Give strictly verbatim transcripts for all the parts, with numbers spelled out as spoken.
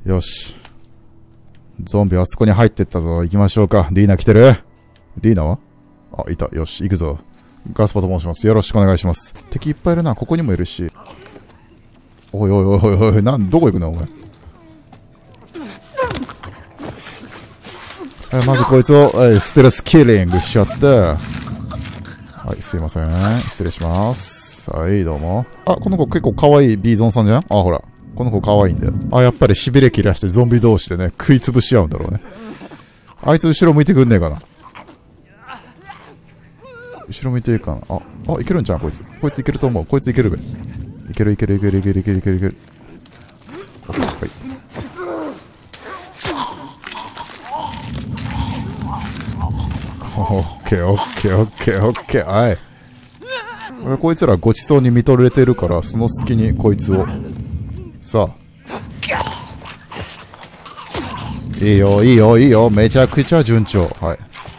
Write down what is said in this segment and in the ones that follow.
よし。ゾンビあそこに入ってったぞ。行きましょうか。ディーナ来てる？ディーナは？あ、いた。よし、行くぞ。ガスパと申します。よろしくお願いします。敵いっぱいいるな。ここにもいるし。おいおいおいおいおい、なん、どこ行くのお前。え、まずこいつを、え、ステルスキリングしちゃって。はい、すいません。失礼します。はい、どうも。あ、この子結構可愛いビーゾンさんじゃん？あ、ほら。この子可愛いんだよ。あ、やっぱり痺れ切らしてゾンビ同士でね、食いつぶし合うんだろうね。あいつ後ろ向いてくんねえかな。後ろ向いていいかな。あ、あ、いけるんじゃん、こいつ。こいついけると思う。こいついけるべ。いけるいけるいけるいけるいけるいけるいける。はい。オッケーオッケーオッケーオッケー。はい。俺こいつらごちそうに見とれてるから、その隙にこいつを。さあ。いいよ、いいよ、いいよ。めちゃくちゃ順調。はい。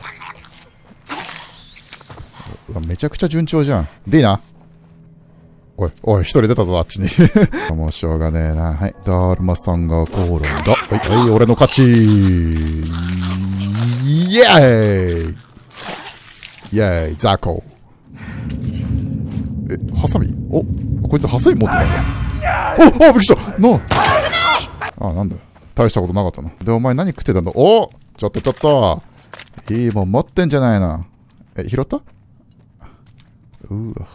めちゃくちゃ順調じゃん。でいいな。おい、おい、一人出たぞ、あっちに。もうしょうがねえな。はい。だるまさんが転んだ。はい、はい、俺の勝ち。イエーイイエーイ、ザコ。え、ハサミ？お、こいつハサミ持ってないんだ。お、あ、びっくりしたなあ、なんだよ。大したことなかったな。で、お前何食ってたんだ？お、ちょっとちょっと。いいもん持ってんじゃないな。え、拾った？うわ。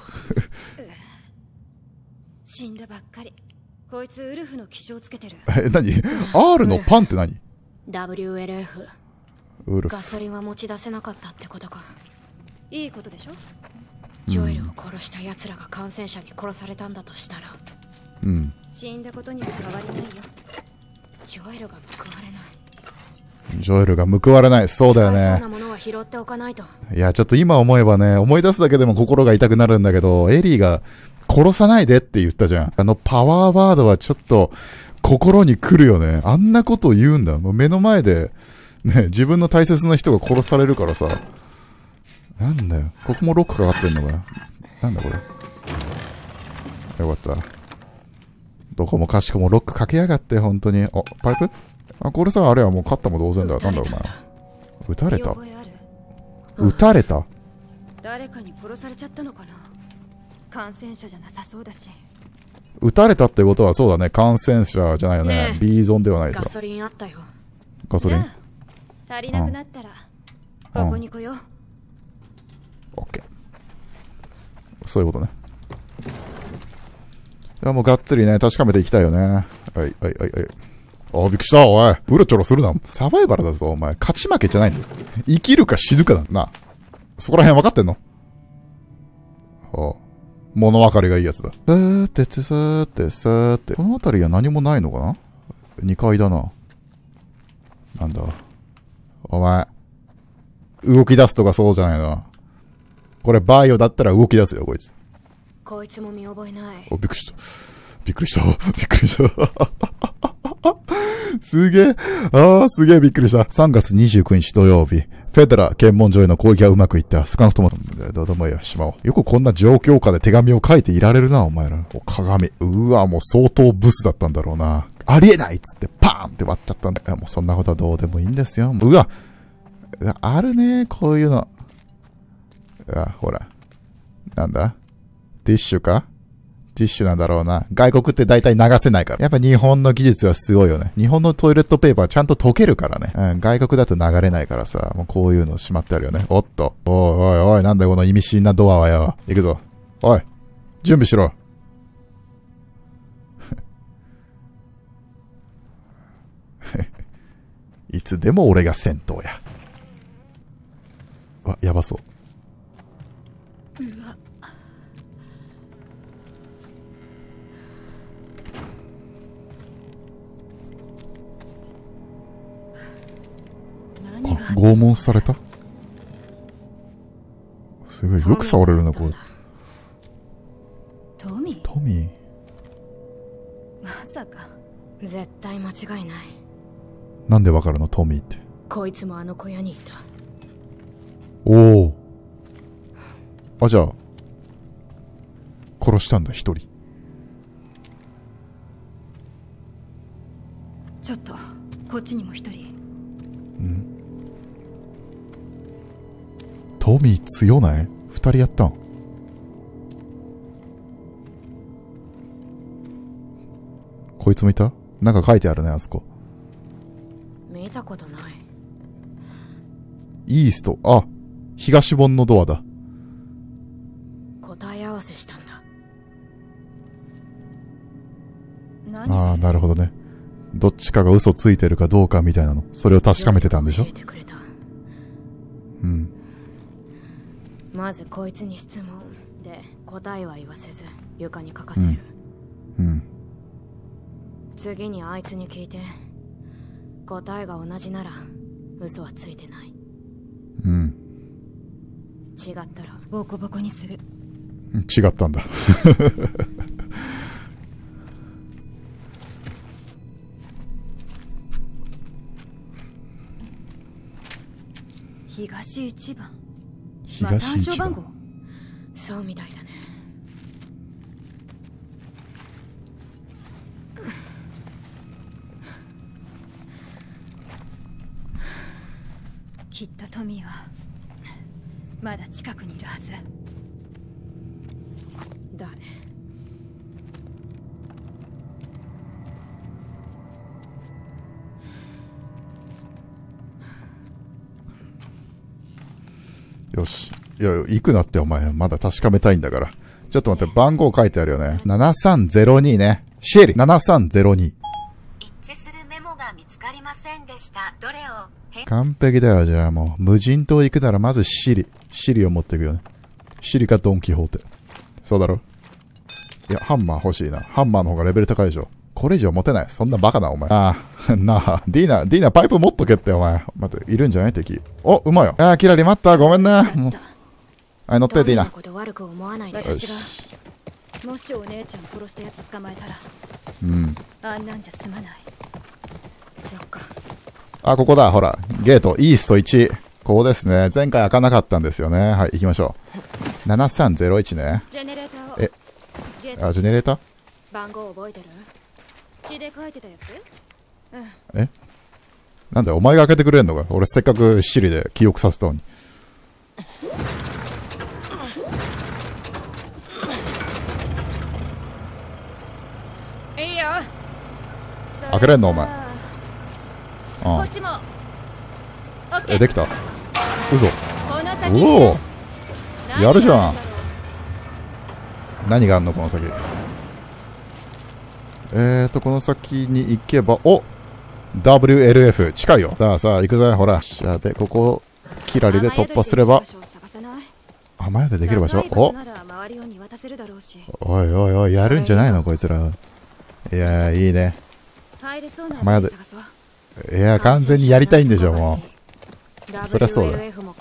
死んだばっかり。こいつウルフの気象つけてる。 え、何？ R のパンって何？ ダブリューエルエフ。 ウルフ。 ガソリンは持ち出せなかったってことか。いいことでしょ？ジョエルを殺した奴らが感染者に殺されたんだとしたら、 うん。 死んだことには変わりないよ。ジョエルが報われない。 ジョエルが報われない。そうだよね。 そうなものは拾っておかないと。 いや、ちょっと今思えばね、思い出すだけでも心が痛くなるんだけど、エリーが殺さないでって言ったじゃん。あのパワーワードはちょっと心に来るよね。あんなことを言うんだ。もう目の前で、ね、自分の大切な人が殺されるからさ。なんだよ。ここもロックかかってんのかよ。なんだこれ。よかった。どこもかしこもロックかけやがって、本当に。あ、パイプ？あ、これさ、あれはもう勝ったも同然だ。なんだお前。撃たれた？撃たれた？ 誰かに殺されちゃったのかな。感染者じゃなさそうだし。 撃たれたってことはそうだね。感染者じゃないよね。ね、ビーゾンではないと。 ガソリンあったよ。 ガソリン？ 足りなくなったら、うん、ここに来よう。 オッケー。そういうことね。いや、もうがっつりね、確かめていきたいよね。はい、はい、はい、はい。あ、びっくりした、おい。うろちょろするな。サバイバルだぞ、お前。勝ち負けじゃないんだよ。生きるか死ぬかだな。そこら辺分かってんの？はあ、物分かりがいいやつだ。さーて、さーて、さーて。この辺りは何もないのかな？ に 階だな。なんだ。お前。動き出すとかそうじゃないな。これバイオだったら動き出すよ、こいつ。 こいつも見覚えない。 お、びっくりした。びっくりした。びっくりした。すげえ。ああ、すげえびっくりした。さんがつにじゅうくにち土曜日。フェデラ検問所への攻撃はうまくいった。少なくとも、どうでもいいや、しまおう。よくこんな状況下で手紙を書いていられるな、お前ら。お鏡。うわ、もう相当ブスだったんだろうな。ありえないっつってパーンって割っちゃったんだ。もうそんなことはどうでもいいんですよ。うわ。あるね、こういうの。うわ、ほら。なんだ？ティッシュか？ティッシュなんだろうな。外国って大体流せないから。やっぱ日本の技術はすごいよね。日本のトイレットペーパーちゃんと溶けるからね。うん、外国だと流れないからさ、もうこういうのしまってあるよね。おっと。おいおいおい、なんだよこの意味深なドアはよ。行くぞ。おい、準備しろ。いつでも俺が先頭や。わ、やばそう。 うわ。 拷問された？すごい、よく触れるな、これ。 トミー？ トミー？ まさか。絶対間違いない。 なんでわかるの、トミーって。 こいつもあの小屋にいた。 おお。あ、じゃあ、殺したんだ、一人。 ちょっとこっちにも一人。 うん。トミー強ない？二人やったん？こいつもいた？なんか書いてあるね、あそこ。 見たことない。 イースト、あ、東本のドアだ。 答え合わせしたんだ。 何ああ、なるほどね。どっちかが嘘ついてるかどうかみたいなの。それを確かめてたんでしょ？ 教えてくれた。 うん。 まずこいつに質問で答えは言わせず床に書かせる。 うん。うん、 次にあいつに聞いて答えが同じなら嘘はついてない。 うん。 違ったらボコボコにする。 違ったんだ。 東一番。 東一番。 また暗証番号？ そうみたいだね。 きっとトミーはまだ近くにいるはずだね。 よし。いや、行くなってお前。まだ確かめたいんだから。ちょっと待って、番号書いてあるよね。ななさんゼロにね。シエリ、ななさんゼロに。 一致するメモが見つかりませんでした。どれを？ 完璧だよ、じゃあもう。無人島行くならまずシリ。シリを持っていくよね。シリかドンキホーテ。そうだろ？いや、ハンマー欲しいな。ハンマーの方がレベル高いでしょ。これ以上持てない。そんなバカな、お前。ああ、なあ、ディーナ、ディーナ、パイプ持っとけって、お前。待って、いるんじゃない敵。お、うまいよ。ああ、キラリ待った。ごめんね。もう。はい、乗って、ディーナ。 こと悪く思わないで。 私がもしお姉ちゃん殺したやつ捕まえたら、 うん。 あんなんじゃ済まない。 そっか。 あ、ここだ、ほら。ゲート、イーストいち。ここですね。前回開かなかったんですよね。はい、行きましょう。ななさんゼロいちね。 ジェネレーターを。 え、あ、ジェネレーター？ 番号覚えてる？ 血で書いてたやつ？ え？なんでお前が開けてくれんのか？俺せっかくシリで記憶させたのに。 いいよ。 開けれんのお前。 こっちも。 え、できた。嘘。 おおお。やるじゃん。何があんのこの先。えーと、この先に行けば、お !ダブリューエルエフ 近いよ。さあさあ、行くぜ、ほら。しゃべ、ここ、キラリで突破すれば、雨宿できる場所？おおいおいおい、やるんじゃないのこいつら。いやー、いいね。雨宿。いや、完全にやりたいんでしょ、もう。そりゃそうだ。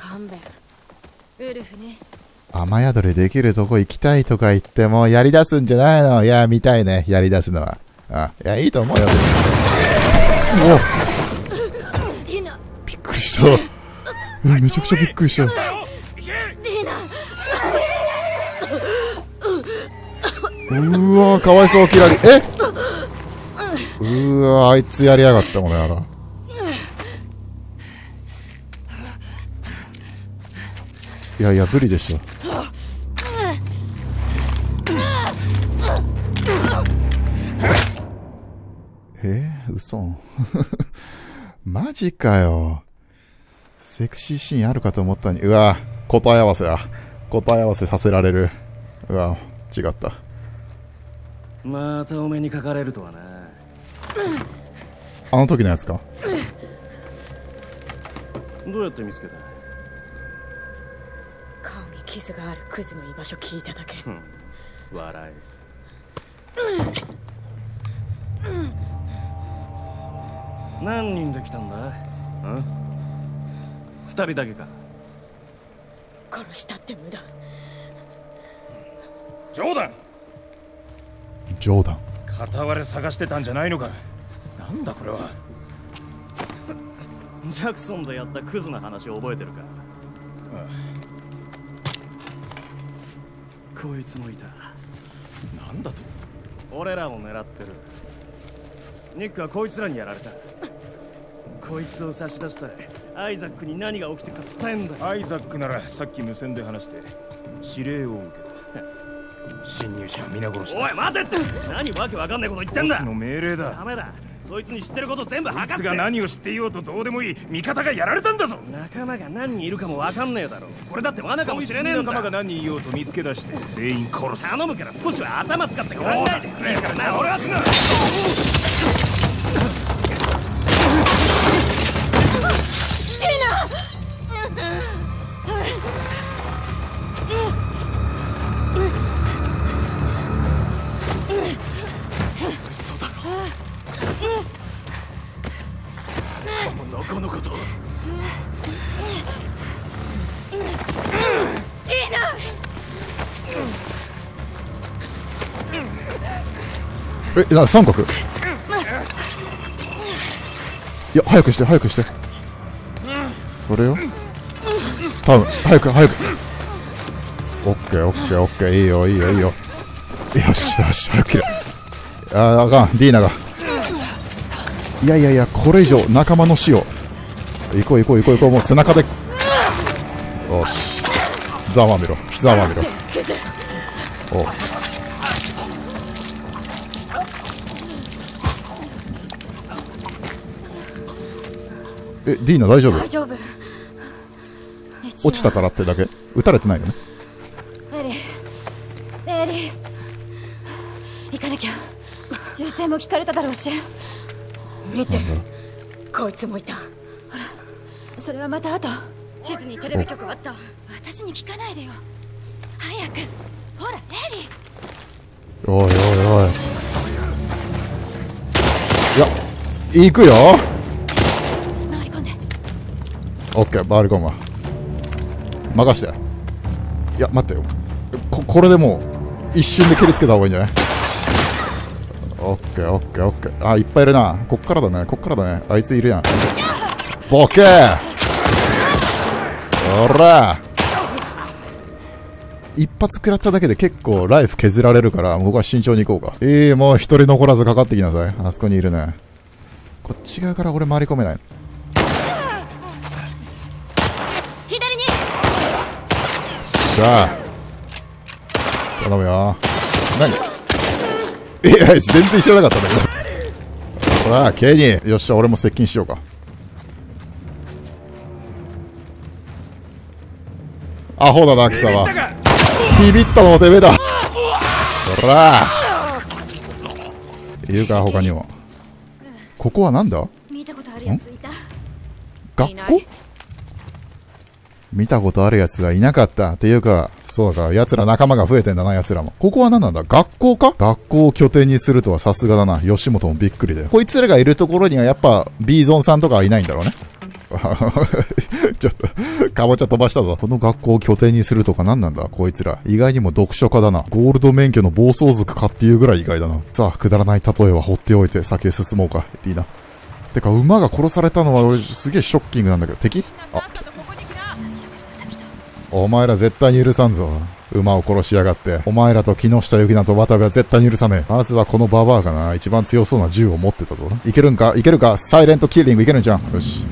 雨宿りできるとこ行きたいとか言っても、やり出すんじゃないの？いや、見たいね、やり出すのは。あ、いや、いいと思うよ。おびっくりした。え、めちゃくちゃびっくりした。うーわー、かわいそう、キラリ。えうーわー、あいつやりやがったもんね、あら。いやいや、無理でしょ。えー、嘘マジかよ。セクシーシーンあるかと思ったのに。うわ、答え合わせや。答え合わせさせられる。うわ、違った。 またお目にかかれるとはな。 あの時のやつか。 どうやって見つけた？ 顔に傷があるクズの居場所聞いただけ。 うん、笑え。何人で来たんだ？ん？二人だけか？ 殺したって無駄。 冗談。 冗談。 片割れ探してたんじゃないのか。なんだこれは。 ジャクソンでやったクズな話覚えてるか？ ああ、こいつもいた。 なんだと？ 俺らを狙ってる。 ニックはこいつらにやられた。こいつを差し出したらアイザックに何が起きてるか伝えんだ。 アイザックならさっき無線で話して指令を受けた。侵入者は皆殺しだ。 おい待てって。何わけわかんないこと言ってんだ。 ボスの命令だ。 ダメだ。そいつに知ってること全部吐かせて。 そいつが何を知っていようとどうでもいい。味方がやられたんだぞ。 仲間が何人いるかもわかんねえだろ。これだって罠かもしれねえんだ。 仲間が何人いようと見つけ出して全員殺す。 頼むから少しは頭使って考えてくれからな。俺は嘘だろ。中のこと。 え、な、三角。いや、早くして早くして。それを多分早く早く。オッケーオッケーオッケー。いいよいいよいいよ。よしよし、早く切れ。あー、あかん、ディーナが。いやいやいや、これ以上仲間の死を。行こう行こう行こう行こう。もう背中で。よし、ざまみろざまみろ。おう、え、ディーナ大丈夫？ 大丈夫。 落ちたからってだけ。撃たれてないよね。 エリーエリー行かなきゃ。銃声も聞かれただろうし。 見て、こいつもいた。 それはまた後。 地図にテレビ局あった。 私に聞かないでよ。早く。ほらエリー。 おいおいおい。いや、行くよ。 回り込んで。 オッケー、回り込むわ。任して。いや、待ってよ。こ、これでもう一瞬で蹴りつけた方がいいんじゃない？オッケーオッケーオッケー。あ、いっぱいいるな。こっからだね、こっからだね。あいついるやん。ボケー。ほら。一発食らっただけで結構ライフ削られるから、僕は慎重に行こうか。ええー、もう一人残らずかかってきなさい。あそこにいるね。こっち側から俺回り込めない。 左に。 しゃあ、頼むよ。何？いや、全然知らなかったんだけど。ほら、ケニー。よっしゃ、俺も接近しようか。アホだな、貴様。ビビったのもてめえだ。ほら。いるか、他にも。ここはなんだ？ 見たことあるやついた。 学校？見たことあるやつがいなかったっていうか、そうか、奴ら仲間が増えてんだな、奴らも。ここは何なんだ？学校か？学校を拠点にするとはさすがだな。吉本もびっくりだよ。こいつらがいるところにはやっぱ、ビーゾンさんとかはいないんだろうね。ちょっと、かぼちゃ飛ばしたぞ。この学校を拠点にするとか何なんだこいつら。意外にも読書家だな。ゴールド免許の暴走族かっていうぐらい意外だな。さあ、くだらない例えは放っておいて先へ進もうか。いいな。てか、馬が殺されたのは俺すげえショッキングなんだけど。敵？あ、お前ら絶対に許さんぞ。馬を殺しやがって。お前らと木下ゆきなと渡部は絶対に許さねえ。まずはこのババアがな、一番強そうな銃を持ってたぞ。いけるんかいけるかサイレントキーリングいけるんじゃん。よし。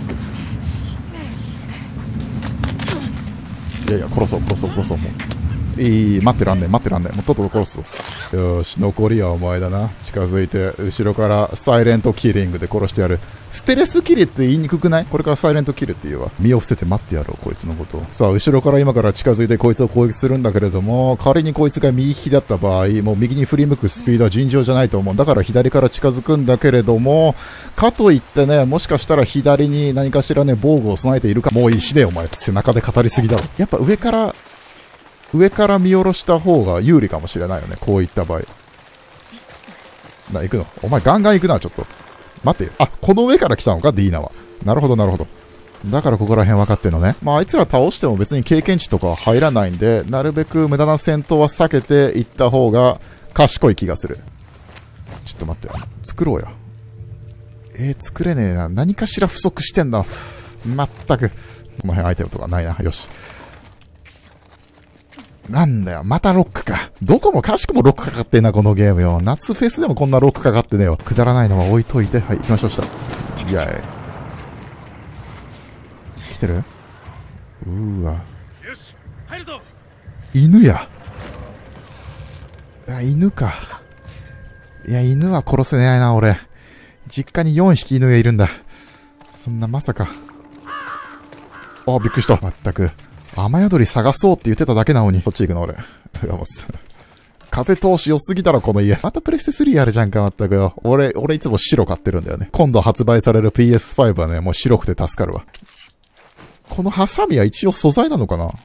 いやいや、殺そう、殺そう、殺そう、もう。いい、待ってらんねえ、待ってらんねえ。もうとっとと殺すぞ。よーし、残りはお前だな。近づいて、後ろからサイレントキリングで殺してやる。ステレスキルって言いにくくない？これからサイレントキルって言うわ。身を伏せて待ってやろう、こいつのことを。さあ、後ろから今から近づいてこいつを攻撃するんだけれども、仮にこいつが右利きだった場合、もう右に振り向くスピードは尋常じゃないと思う。だから左から近づくんだけれども、かといってね、もしかしたら左に何かしらね、防具を備えているか。もういいしねえ、お前。背中で語りすぎだろ。やっぱ上から、上から見下ろした方が有利かもしれないよね、こういった場合。な、行くの？お前ガンガン行くな、ちょっと。待って。あ、この上から来たのか、ディーナは。なるほど、なるほど。だからここら辺分かってんのね。まあ、あいつら倒しても別に経験値とかは入らないんで、なるべく無駄な戦闘は避けていった方が賢い気がする。ちょっと待って。作ろうや。えー、作れねえな。何かしら不足してんだ。まったく。この辺アイテムとかないな。よし。 なんだよ、またロックか。どこもかしくもロックかかってんな、このゲームよ。夏フェスでもこんなロックかかってねえよ。くだらないのは置いといて。はい、行きましょう、下。いやい。来てる？うーわ。 よし、入るぞ。 犬や。いや、犬か。いや、犬は殺せないな、俺。実家によんひき犬がいるんだ。そんな、まさか。あ、びっくりした。まったく。雨宿り探そうって言ってただけなのに。こっち行くの、俺。いや、もう風通し良すぎだろ、この家。またプレステスリーあるじゃんか、まったくよ。俺、俺いつも白買ってるんだよね。今度発売される ピーエスファイブ はね、もう白くて助かるわ。このハサミは一応素材なのかな？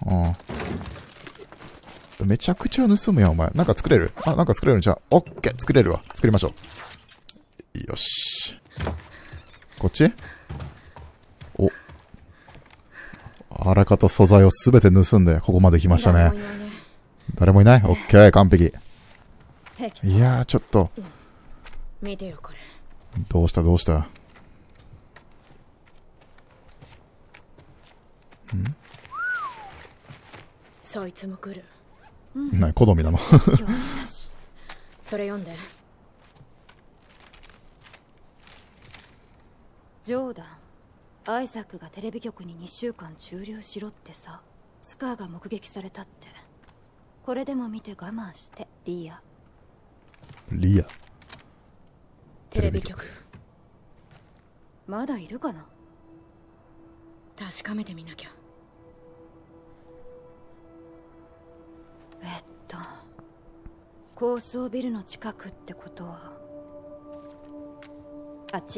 うん。めちゃくちゃ盗むやん、お前。なんか作れる？あ、なんか作れるんじゃん。オッケー、作れるわ。作りましょう。よし。こっち？お。あらかた素材をすべて盗んで、ここまで来ましたね。誰もいない？オッケー、完璧。いやー、ちょっと。 見てよ、これ。 どうしたどうした？ん？ そいつも来る。 なに、好みなの？ それ読んで。 ジョーダン、アイザックがテレビ局ににしゅうかん駐留しろってさ。スカーが目撃されたって。これでも見て我慢して、リア。 リア。 テレビ局。 まだいるかな？ 確かめてみなきゃ。 えっと高層ビルの近くってことはあっち。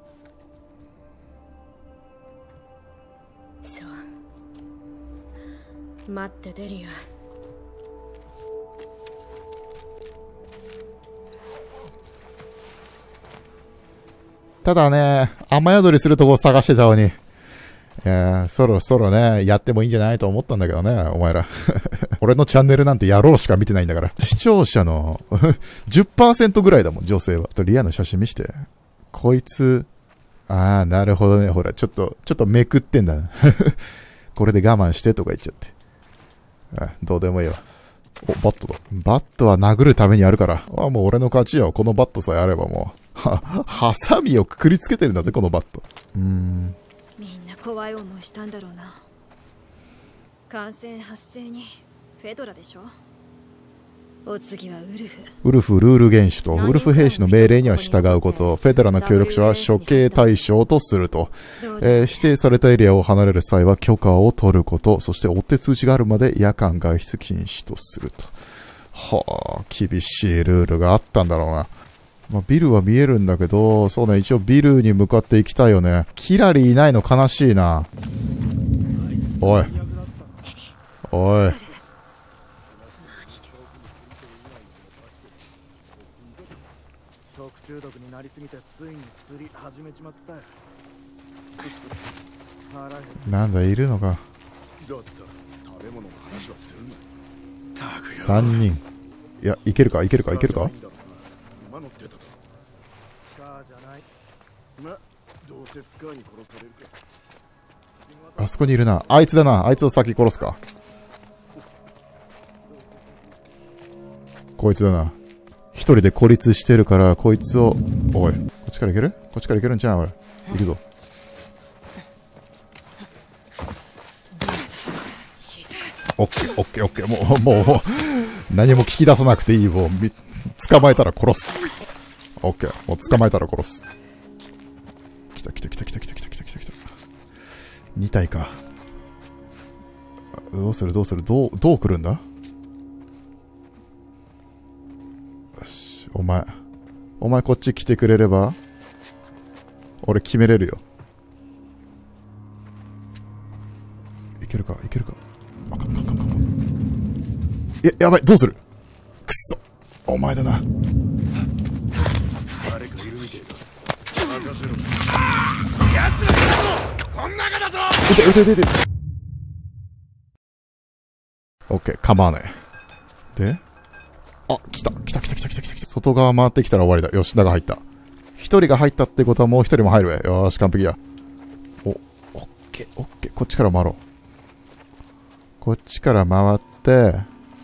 そう待ってデリア。 ただね、雨宿りするとこ探してたのに。いやそろそろね、やってもいいんじゃないと思ったんだけどね、お前ら。俺のチャンネルなんてやろうしか見てないんだから。視聴者のじゅっパーセントぐらいだもん、女性は。とリアの写真見して。こいつ、ああ、なるほどね。ほら、ちょっと、ちょっとめくってんだ。これで我慢してとか言っちゃって。あどうでもいいわ。お、バットだ。バットは殴るためにあるから。あもう俺の勝ちよ。このバットさえあればもう。は、ハサミをくくりつけてるんだぜ、このバット。うーん。 みんな怖い思いしたんだろうな。感染発生にフェドラでしょ。お次はウルフ。 ウルフルール厳守と、ウルフ兵士の命令には従うこと、フェデラの協力者は処刑対象とすると、えー、指定されたエリアを離れる際は許可を取ること、そして追って通知があるまで夜間外出禁止とすると。はあ、厳しいルールがあったんだろうな。まあ、ビルは見えるんだけど、そうね、一応ビルに向かって行きたいよね。キラリいないの悲しいな。おい。おい。 中毒になりすぎてついに釣り始めちまったよ。 なんだいるのか。 だったら食べ物の話はするな。たくよ。 三人。いやいけるかいけるかいけるか。 馬乗ってたと。スカーじゃない。ま、どうせスカーに殺されるか。 あそこにいるな。あいつだな。あいつを先殺すか。こいつだな。一人で孤立してるから、こいつを、おい、こっちから行ける？こっちから行けるんじゃん、俺。行くぞ。オッケー、オッケー、オッケー。もう、もう、もう、何も聞き出さなくていい。もう、捕まえたら殺す。オッケー。もう捕まえたら殺す。来た来た来た来た来た来た来た来た来た。に体か。どうするどうするどう、どう来るんだ？お前、お前こっち来てくれれば、俺決めれるよ。いけるか、いけるか。あかんかんかんかんかん。や、やばい、どうする？くっそ。お前だな。 誰かいるみてえだ。任せろ。奴らだぞ！こん中だぞ！ 撃て撃て撃て撃て。オッケー、構わない。であ、来た、来た、来た、来た、来た、来た、来た。外側回ってきたら終わりだ。よし、中入った。一人が入ったってことはもう一人も入るわ。よーし、完璧や。お、オッケー、オッケー。こっちから回ろう。こっちから回って、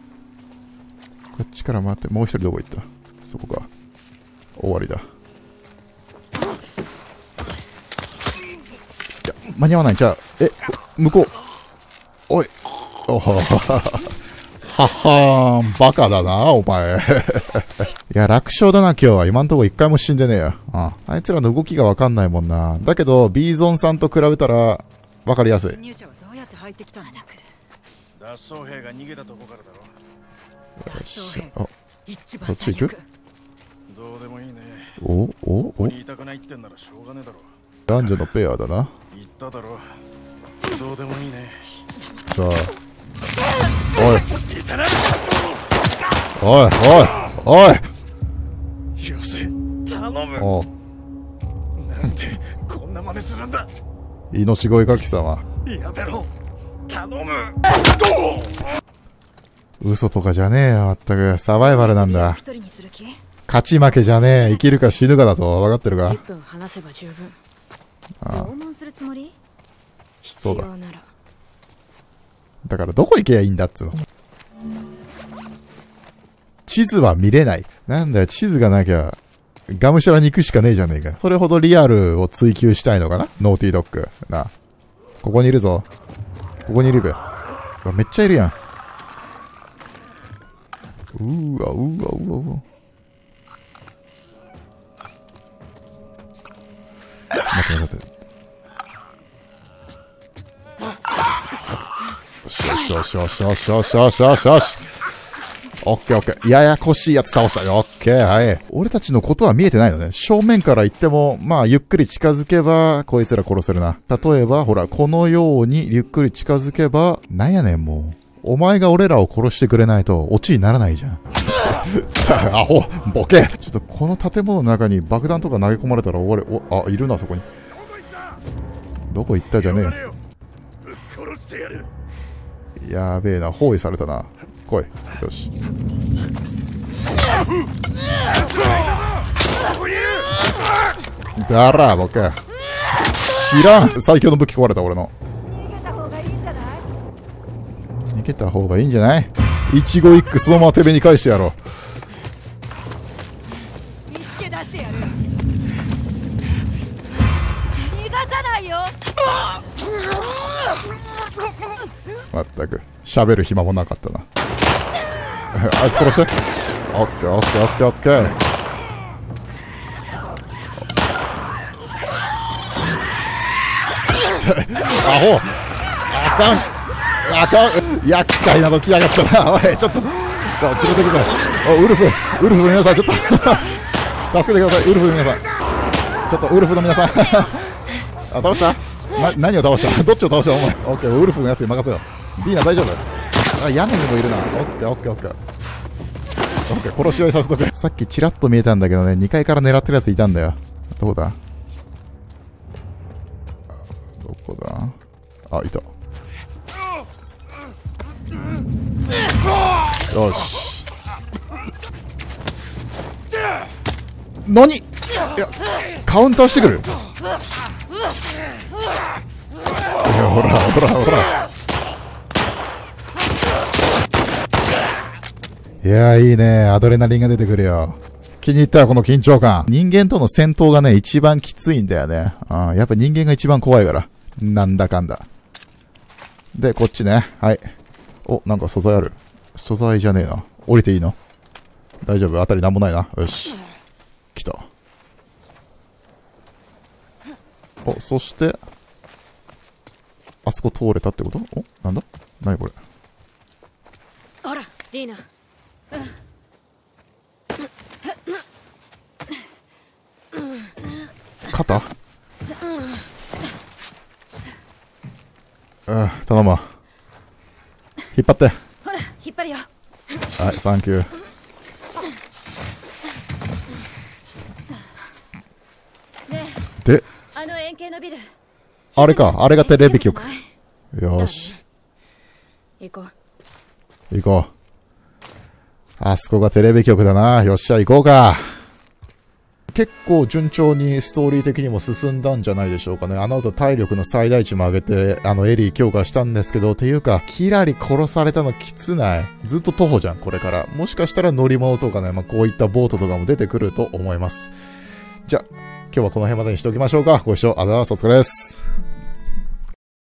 こっちから回って、もう一人どこ行った？そこか。終わりだ。いや、間に合わないんちゃう。え、向こう。おい。おははは。ははーん、バカだな、お前。いや、楽勝だな、今日は。今んとこ一回も死んでねえよ。ああ、あいつらの動きがわかんないもんな。だけど、ビーゾンさんと比べたら、わかりやすい。 入者はどうやって入ってきたんだ。 脱走兵が逃げたとこからだろ。 よし。あ、 一番そっち行く？ どうでもいいね。 おおここおにいたくないってんならしょうがねえだろ。 男女のペアだな。 言っただろ。どうでもいいね。 さあ。おい。おい、おい、おい。 よせ、頼む。 おう。 なんて、こんな真似するんだ。 命乞いかき様。 やめろ。頼む。 嘘とかじゃねえよ、まったく。サバイバルなんだ。 一人にする気？ 勝ち負けじゃねえ。生きるか死ぬかだぞ。分かってるか？ いっぷん話せば十分。 ああ、 拷問するつもり？必そうだ要なら。 だからどこ行けばいいんだっつうの。地図は見れない。なんだよ、地図がなきゃ、がむしゃらに行くしかねえじゃねえか。それほどリアルを追求したいのかな？ノーティードッグ。なあ。ここにいるぞ。ここにいるべ。うわ、めっちゃいるやん。うーわ、うーわ、うわ、うわ。待って待って。よしよしよしよしよしよしよしよし。オッケーオッケー。ややこしいやつ倒したよ。オッケー。はい。俺たちのことは見えてないのね。正面から行っても、まあ、ゆっくり近づけば、こいつら殺せるな。例えば、ほら、このようにゆっくり近づけば、なんやねん、もう。お前が俺らを殺してくれないと、オチにならないじゃん。アホ、ボケ。ちょっと、この建物の中に爆弾とか投げ込まれたら終わり、お、あ、いるな、そこに。どこ行ったじゃねえ。やべえな、包囲されたな。来い。よし。だら、ボケ。知らん。最強の武器壊れた、俺の。逃げた方がいいんじゃない？一期一句そのまま手辺に返してやろう。 見つけ出してやる。逃がさないよ。 まったく喋る暇もなかったな。あいつ殺して。オッケーオッケーオッケーオッケー。アホ、あかんあかん、厄介なの来やがったな。おい、ちょっとちょっと連れてくぞ。お、ウルフウルフの皆さん、ちょっと助けてください。ウルフの皆さん、ちょっとウルフの皆さん。あ、倒した？な、何を倒した？どっちを倒した？お前。オッケー、ウルフのやつに任せよう。ディーナ大丈夫？あ、屋根にもいるな。オッケーオッケーオッケーオッケー。殺し合いさせとけ。さっきチラッと見えたんだけどね、にかいから狙ってるやついたんだよ。どこだ？どこだ？あ、いた。よし。何？いや、カウンターしてくる。いや、ほらほらほら。いやー、いいね。アドレナリンが出てくるよ。気に入ったよ、この緊張感。人間との戦闘がね、一番きついんだよね。あー、やっぱ人間が一番怖いから。なんだかんだ。で、こっちね。はい。お、なんか素材ある。素材じゃねえな。降りていいの？大丈夫？あたりなんもないな。よし。来た。お、そして、あそこ通れたってこと？お、なんだ？何これ。 ほら、リーナ。 肩？うん、頼むわ。引っ張って。 ほら、引っ張るよ。 はい、サンキュー。で、 あの円形のビル。 あれか、あれがテレビ局。よーし。 行こう。行こう。あそこがテレビ局だな。よっしゃ、行こうか。 結構順調にストーリー的にも進んだんじゃないでしょうかね。あの後体力の最大値も上げて、あのエリー強化したんですけど、っていうか、キラリ殺されたのきつない。ずっと徒歩じゃん、これから。もしかしたら乗り物とかね、まあ、こういったボートとかも出てくると思います。じゃあ、今日はこの辺までにしておきましょうか。ご視聴ありがとうございます。お疲れです。